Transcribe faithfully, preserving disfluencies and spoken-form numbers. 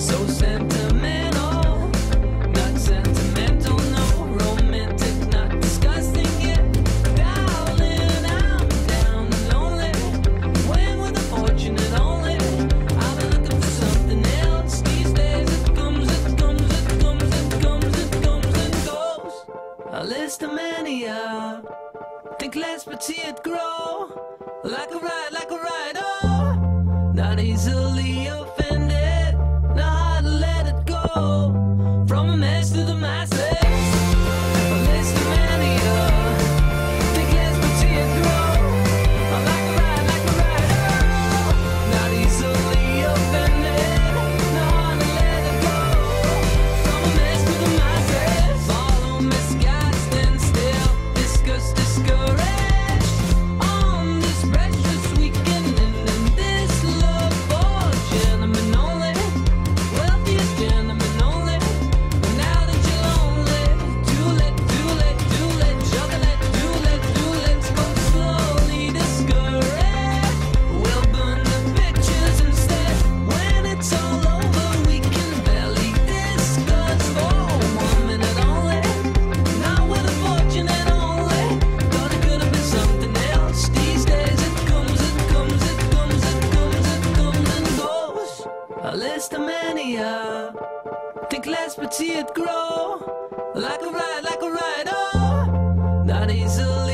So sentimental, not sentimental, no. Romantic, not disgusting yet. Darling, I'm down and lonely. When with a fortunate only. I've been looking for something else these days. It comes, it comes, it comes, it comes, it comes and goes. A list of mania. Think less but see it grow. Like a ride, like a ride, oh. Not easily offended. Know how to let it go. From a mess to the masses. A list of mania. Think less but see it grow. Like a ride, like a ride, oh. Not easily offended. Know how to let it go. From a mess to the masses. Follow misguided, stand still. Discuss, discouraged. On this precious weekend and in this love for gentlemen only. Wealthiest gentlemen only. But now that you're lonely, too late, too late, too late. Juggle it, too late, too late. Go slowly, discouraged. We'll burn the pictures instead. When it's all over, we can barely discuss. For one minute only. Not with a fortunate only. Thought it could have been something else. These days it comes, it comes, it comes, it comes, it comes and goes. A list of mania. Think less but see it grow. Like a ride, like a ride, oh. Not easily